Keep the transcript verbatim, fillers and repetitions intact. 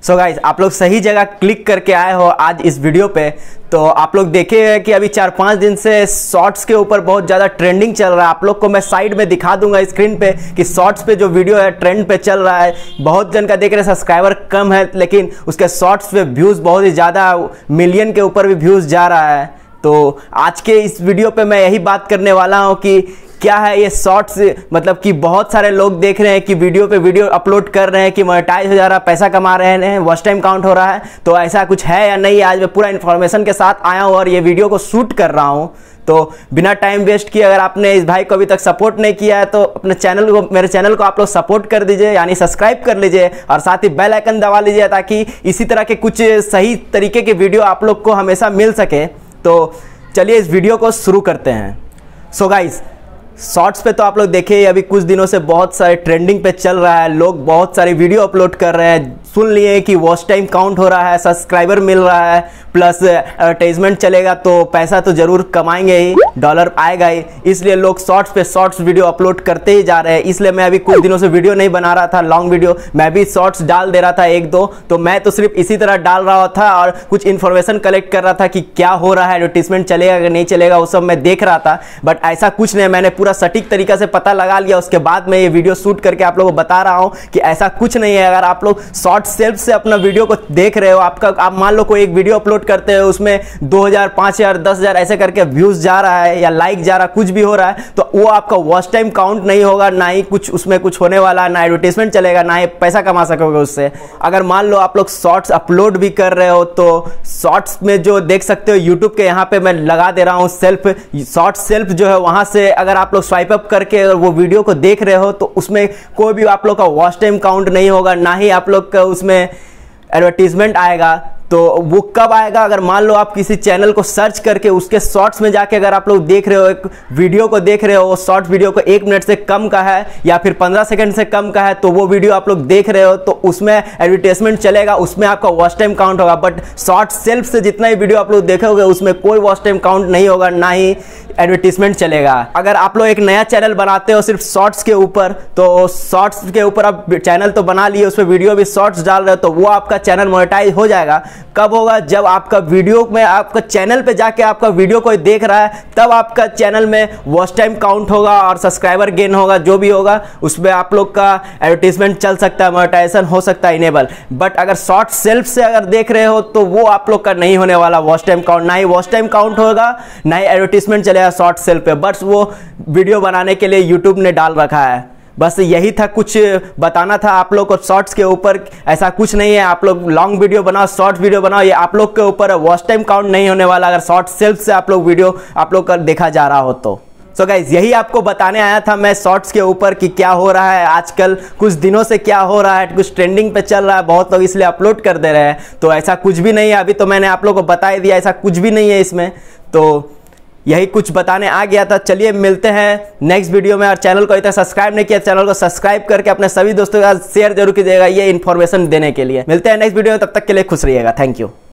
So guys आप लोग सही जगह क्लिक करके आए हो आज इस वीडियो पे। तो आप लोग देखे हैं कि अभी चार पाँच दिन से शॉर्ट्स के ऊपर बहुत ज़्यादा ट्रेंडिंग चल रहा है। आप लोग को मैं साइड में दिखा दूंगा स्क्रीन पे कि शॉर्ट्स पे जो वीडियो है ट्रेंड पे चल रहा है। बहुत जन का देख रहे सब्सक्राइबर कम है, लेकिन उसके शॉर्ट्स पे व्यूज़ बहुत ही ज़्यादा, मिलियन के ऊपर भी व्यूज़ जा रहा है। तो आज के इस वीडियो पे मैं यही बात करने वाला हूँ कि क्या है ये शॉर्ट्स, मतलब कि बहुत सारे लोग देख रहे हैं कि वीडियो पे वीडियो अपलोड कर रहे हैं कि मोनेटाइज हो जा रहा है, पैसा कमा रहे हैं, वॉच टाइम काउंट हो रहा है। तो ऐसा कुछ है या नहीं, आज मैं पूरा इन्फॉर्मेशन के साथ आया हूँ और ये वीडियो को शूट कर रहा हूँ। तो बिना टाइम वेस्ट किए, अगर आपने इस भाई को अभी तक सपोर्ट नहीं किया है तो अपने चैनल को, मेरे चैनल को आप लोग सपोर्ट कर दीजिए, यानी सब्सक्राइब कर लीजिए और साथ ही बेल आइकन दबा लीजिए ताकि इसी तरह के कुछ सही तरीके के वीडियो आप लोग को हमेशा मिल सके। तो चलिए इस वीडियो को शुरू करते हैं। सो गाइस, शॉर्ट्स पे तो आप लोग देखे अभी कुछ दिनों से बहुत सारे ट्रेंडिंग पे चल रहा है, लोग बहुत सारे वीडियो अपलोड कर रहे हैं। सुन लिए कि वॉच टाइम काउंट हो रहा है, सब्सक्राइबर मिल रहा है, प्लस एडवर्टाइजमेंट चलेगा तो पैसा तो ज़रूर कमाएंगे ही, डॉलर आएगा ही। इसलिए लोग शॉर्ट्स पे शॉर्ट्स वीडियो अपलोड करते ही जा रहे हैं। इसलिए मैं अभी कुछ दिनों से वीडियो नहीं बना रहा था, लॉन्ग वीडियो मैं भी शॉर्ट्स डाल दे रहा था एक दो। तो मैं तो सिर्फ इसी तरह डाल रहा था और कुछ इन्फॉर्मेशन कलेक्ट कर रहा था कि क्या हो रहा है, एडवर्टीजमेंट चलेगा कि नहीं चलेगा, वो सब मैं देख रहा था। बट ऐसा कुछ नहीं, मैंने पूरा सटीक तरीका से पता लगा लिया। उसके बाद मैं ये वीडियो शूट करके आप लोगों को बता रहा हूँ कि ऐसा कुछ नहीं है। अगर आप लोग शॉर्ट सेल्फ से अपना वीडियो को देख रहे हो, आपका आप मान लो कोई एक वीडियो अपलोड करते हो, उसमें दो हज़ार, पाँच हज़ार, दस हज़ार ऐसे करके व्यूज जा रहा है या लाइक जा रहा है, कुछ भी हो रहा है, तो वो आपका वॉच टाइम काउंट नहीं होगा, ना ही कुछ उसमें कुछ होने वाला, ना एडवर्टीजमेंट चलेगा, ना ही पैसा कमा सकोगे उससे। अगर मान लो आप लोग शॉर्ट्स अपलोड भी कर रहे हो तो शॉर्ट्स में जो देख सकते हो यूट्यूब के, यहाँ पे मैं लगा दे रहा हूँ सेल्फ, शॉर्ट सेल्फ जो है वहां से अगर आप लोग स्वाइप अप करके वो वीडियो को देख रहे हो तो उसमें कोई भी आप लोग का वॉच टाइम काउंट नहीं होगा, ना ही आप लोग का उसमें एडवर्टीजमेंट आएगा। तो वो कब आएगा, अगर मान लो आप किसी चैनल को सर्च करके उसके शॉर्ट्स में जाके अगर आप लोग देख रहे हो, एक वीडियो को देख रहे हो, वो शॉर्ट वीडियो को एक मिनट से कम का है या फिर पंद्रह सेकंड से कम का है, तो वो वीडियो आप लोग देख रहे हो तो उसमें एडवर्टाइजमेंट चलेगा, उसमें आपका वॉच टाइम काउंट होगा। बट शॉर्ट सेल्फ से जितना ही वीडियो आप लोग देखोगे उसमें कोई वॉच टाइम काउंट नहीं होगा, ना ही एडवर्टीजमेंट चलेगा। अगर आप लोग एक नया चैनल बनाते हो सिर्फ शॉर्ट्स के ऊपर, तो शॉर्ट्स के ऊपर आप चैनल तो बना लिए, उसमें वीडियो भी शॉर्ट्स डाल रहे हो, तो वो आपका चैनल मोनेटाइज हो जाएगा। कब होगा, जब आपका वीडियो में, आपका चैनल पे जाके आपका वीडियो कोई देख रहा है, तब आपका चैनल में वॉच टाइम काउंट होगा और सब्सक्राइबर गेन होगा, जो भी होगा उसमें आप लोग का एडवर्टीजमेंट चल सकता है, मोनेटाइजेशन हो सकता है इनेबल। बट अगर शॉर्ट सेल्फ से अगर देख रहे हो तो वो आप लोग का नहीं होने वाला वॉच टाइम काउंट, ना ही वॉच टाइम काउंट होगा, ना ही एडवर्टीजमेंट चलेगा शॉर्ट सेल्फ पे। बस वो वीडियो बनाने के लिए यूट्यूब ने डाल रखा है। बस यही था, कुछ बताना था आप लोग को शॉर्ट्स के ऊपर। ऐसा कुछ नहीं है, आप लोग लॉन्ग वीडियो बनाओ, शॉर्ट वीडियो बनाओ, ये आप लोग के ऊपर है। वॉच टाइम काउंट नहीं होने वाला अगर शॉर्ट सेल्फ से आप लोग वीडियो आप लोग का देखा जा रहा हो तो। सो गाइज, यही आपको बताने आया था मैं शॉर्ट्स के ऊपर कि क्या हो रहा है आजकल, कुछ दिनों से क्या हो रहा है, कुछ ट्रेंडिंग पे चल रहा है, बहुत लोग इसलिए अपलोड कर दे रहे हैं। तो ऐसा कुछ भी नहीं है, अभी तो मैंने आप लोग को बता ही दिया, ऐसा कुछ भी नहीं है इसमें। तो यही कुछ बताने आ गया था। चलिए मिलते हैं नेक्स्ट वीडियो में। और चैनल को अभी तक सब्सक्राइब नहीं किया, चैनल को सब्सक्राइब करके अपने सभी दोस्तों के साथ शेयर जरूर कीजिएगा ये इन्फॉर्मेशन देने के लिए। मिलते हैं नेक्स्ट वीडियो में, तब तक के लिए खुश रहिएगा। Thank you.